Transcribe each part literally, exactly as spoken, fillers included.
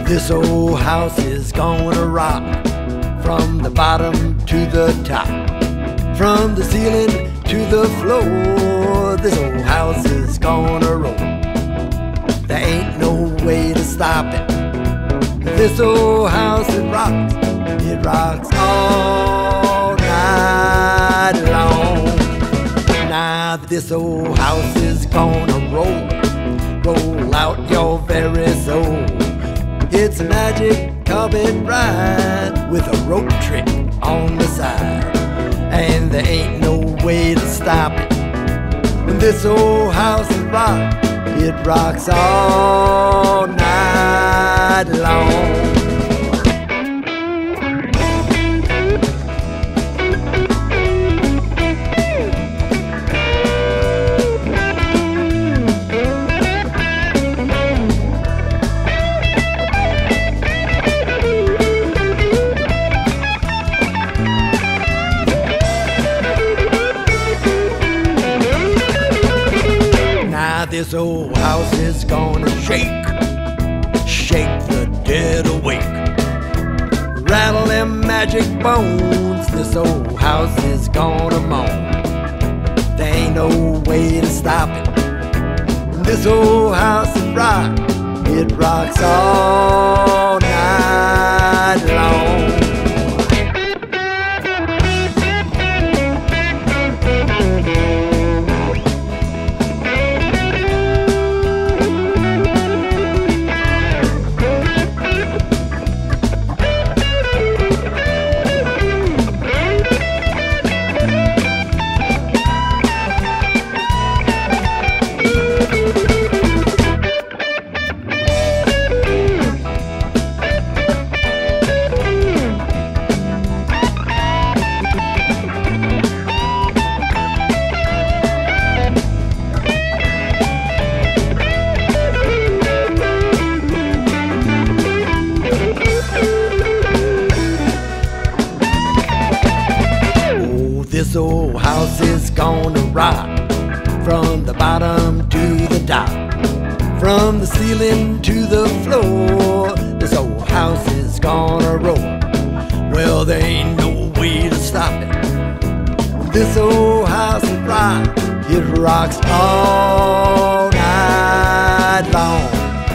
This old house is gonna rock from the bottom to the top, from the ceiling to the floor. This old house is gonna roll. There ain't no way to stop it. This old house, it rocks, it rocks all night long. Now this old house is gonna roll, roll out your very soul. It's a magic carpet ride with a rope trick on the side, and there ain't no way to stop it. When this old house is rock, it rocks all night long. This old house is gonna shake, shake the dead awake, rattle them magic bones. This old house is gonna moan. There ain't no way to stop it. This old house is rock, it rocks all night long. This old house is gonna rock from the bottom to the top, from the ceiling to the floor. This old house is gonna roll. Well, there ain't no way to stop it. This old house is rock, it rocks all night long.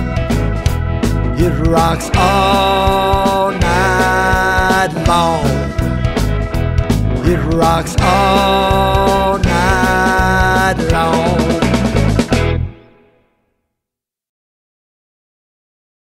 It rocks all night long. It rocks all night long.